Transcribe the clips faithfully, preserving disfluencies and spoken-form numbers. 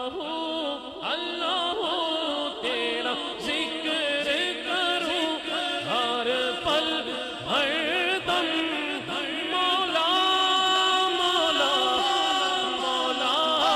اللہ اللہ تیرا ذکر کروں ہر پل ہر دم مولا مولا مولا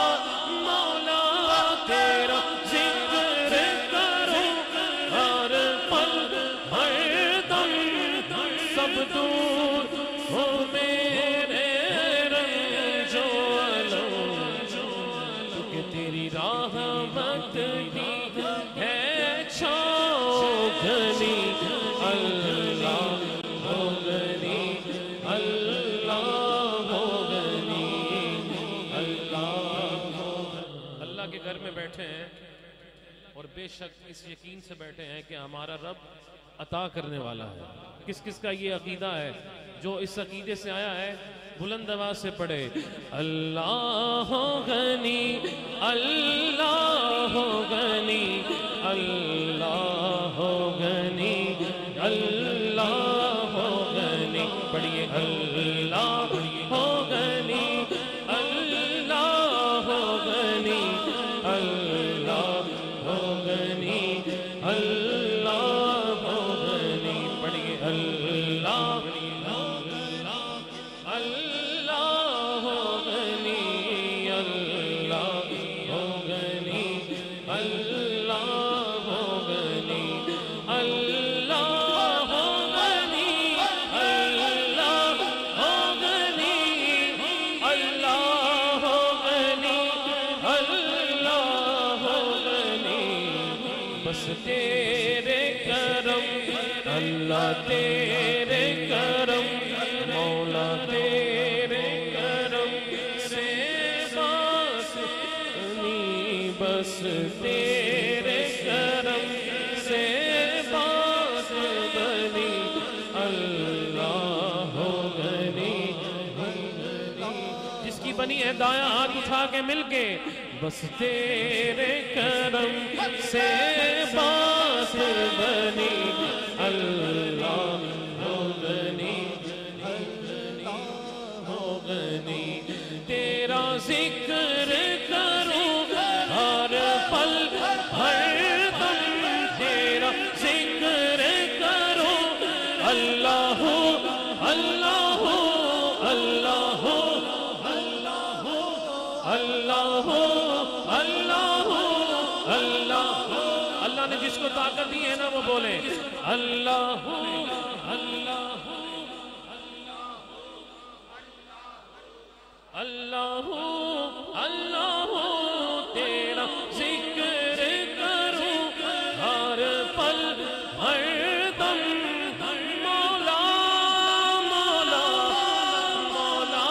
مولا تیرا ذکر کروں ہر پل ہر دم سب دور ہو میرے رنج و الم کہ تیری رحمت کی ہے چوگھنی اللہ ہو غنی اللہ ہو غنی اللہ اللہ کے گھر میں بیٹھے ہیں اور بے شک اس یقین سے بیٹھے ہیں کہ ہمارا رب عطا کرنے والا ہے. کس کس کا یہ عقیدہ ہے؟ جو اس عقیدے سے آیا ہے بلند آواز سے پڑھے اللہ غنی اللہ غنی اللہ غنی اللہ غنی پڑھیے اللہ غنی اللہ غنی اللہ غنی اللہ غنی پڑھیے اللہ اللہ غنی اللہ غنی اللہ غنی اللہ غنی اللہ غنی اللہ غنی اللہ غنی بس تیرے کرم اللہ تیرے کرم مولا تیرے کرم سے بس بنی بس تیرے کرم سے بات بنی اللہ ہو غنی. جس کی بنی ہے دایاں ہاتھ اٹھا کے مل کے بس تیرے کرم سے بات بنی اللہ ہو غنی ہو غنی. تیرا ذکر کروں ہر پل ہر دم تیرا ذکر کروں اللہ اللہ اللہ اللہ اللہ اللہ اللہ. اللہ نے جس کو طاقت دی ہے نا وہ بولے اللہ اللہ اللہ اللہ تیرا ذکر کروں ہر پل ہر دم مولا مولا مولا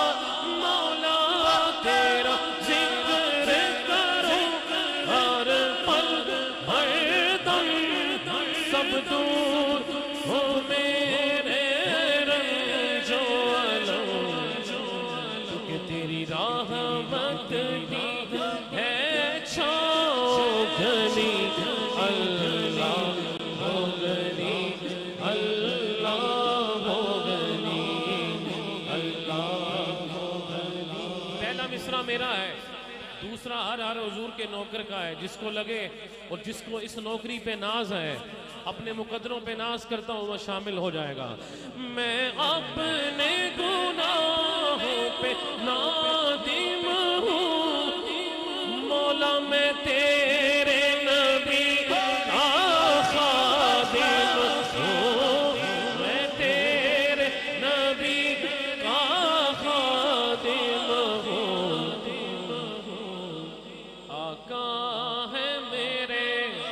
مولا تیرا ذکر کروں ہر پل ہر دم سب دور ہو میرے رنج و الم کہ تیری رحمت کی ہے چوگھنی اللہ ہو غنی اللہ ہو غنی اللہ ہو غنی. پہلا مصرع میرا ہے، دوسرا ہر ہر حضور کے نوکر کا ہے. جس کو لگے اور جس کو اس نوکری پہ ناز ہے اپنے مقدروں پہ ناز کرتا ہوں وہ شامل ہو جائے گا. میں اپنے گناہوں پہ نادم ہوں مولا میں تیرے نبی کا خادم ہوں میں تیرے نبی کا خادم ہوں. آقا ہے میرے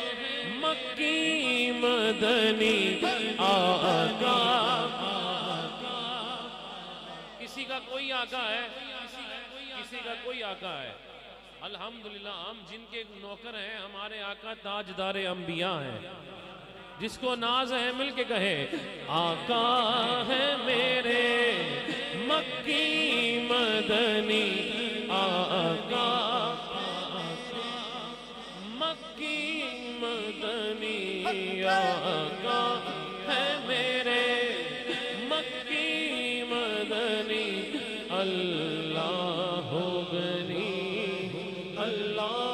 مکی مدنی آقا. کسی کا کوئی آقا ہے کسی کا کوئی آقا ہے. الحمدللہ ہم جن کے نوکر ہیں ہمارے آقا تاجدار انبیاء ہیں. جس کو ناز ہے مل کے کہے آقا ہے میرے مکی مدنی آقا مکی مدنی آقا ہے میرے مکی مدنی اللہ ہو غنی اللہ